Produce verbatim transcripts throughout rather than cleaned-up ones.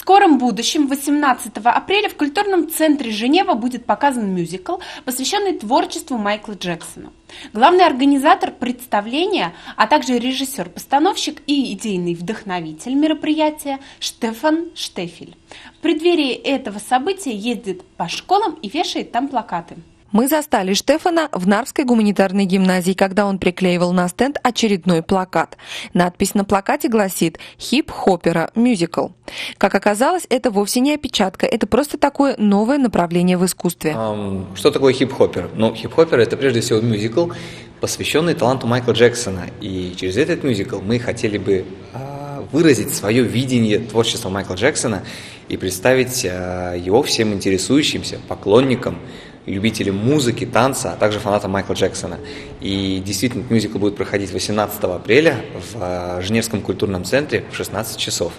скором будущем, восемнадцатого апреля, в культурном центре Женева будет показан мюзикл, посвященный творчеству Майкла Джексона. Главный организатор представления, а также режиссер-постановщик и идейный вдохновитель мероприятия Штефан Штефель. В преддверии этого события ездит по школам и вешает там плакаты. Мы застали Штефана в Нарвской гуманитарной гимназии, когда он приклеивал на стенд очередной плакат. Надпись на плакате гласит «Хип-хопера мюзикл». Как оказалось, это вовсе не опечатка, это просто такое новое направление в искусстве. Um, что такое хип-хопер? Ну, хип-хопер – это прежде всего мюзикл, посвященный таланту Майкла Джексона. И через этот мюзикл мы хотели бы uh, выразить свое видение творчества Майкла Джексона и представить uh, его всем интересующимся поклонникам, любителям музыки, танца, а также фанатам Майкла Джексона. И действительно, мюзикл будет проходить восемнадцатого апреля в Женевском культурном центре в шестнадцать часов.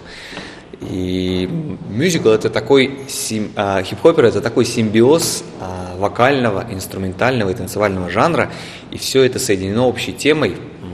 И мюзикл это такой, а, хип-хопер это такой симбиоз а, вокального, инструментального и танцевального жанра, и все это соединено общей темой,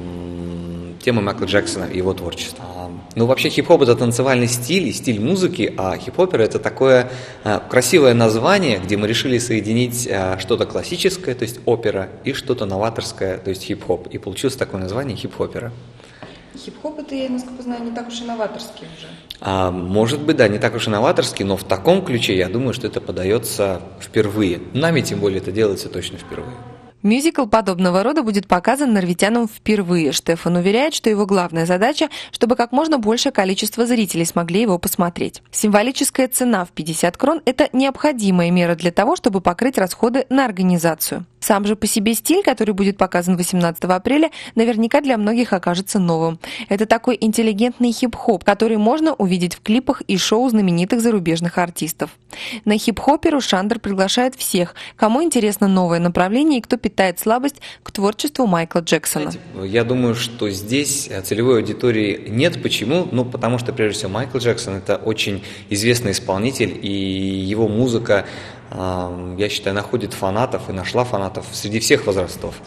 темой Майкла Джексона и его творчества. Ну, вообще, хип-хоп – это танцевальный стиль и стиль музыки, а хип-хопер – это такое а, красивое название, где мы решили соединить а, что-то классическое, то есть опера, и что-то новаторское, то есть хип-хоп. И получилось такое название хип-хопера. Хип-хоп – это, я насколько знаю, не так уж и новаторский уже. А, может быть, да, не так уж и новаторский, но в таком ключе, я думаю, что это подается впервые. Нами, тем более, это делается точно впервые. Мюзикл подобного рода будет показан норвитянам впервые. Штефан уверяет, что его главная задача, чтобы как можно большее количество зрителей смогли его посмотреть. Символическая цена в пятьдесят крон – это необходимая мера для того, чтобы покрыть расходы на организацию. Сам же по себе стиль, который будет показан восемнадцатого апреля, наверняка для многих окажется новым. Это такой интеллигентный хип-хоп, который можно увидеть в клипах и шоу знаменитых зарубежных артистов. На хип-хоперу Шандер приглашает всех, кому интересно новое направление и кто питает слабость к творчеству Майкла Джексона. Знаете, я думаю, что здесь целевой аудитории нет. Почему? Ну, потому что, прежде всего, Майкл Джексон – это очень известный исполнитель, и его музыка, я считаю, находит фанатов и нашла фанатов среди всех возрастов.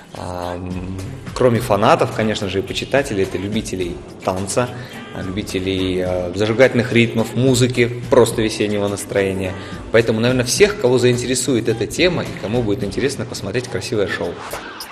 Кроме фанатов, конечно же, и почитателей, это любителей танца, любителей зажигательных ритмов, музыки, просто весеннего настроения. Поэтому, наверное, всех, кого заинтересует эта тема и кому будет интересно посмотреть красивое шоу.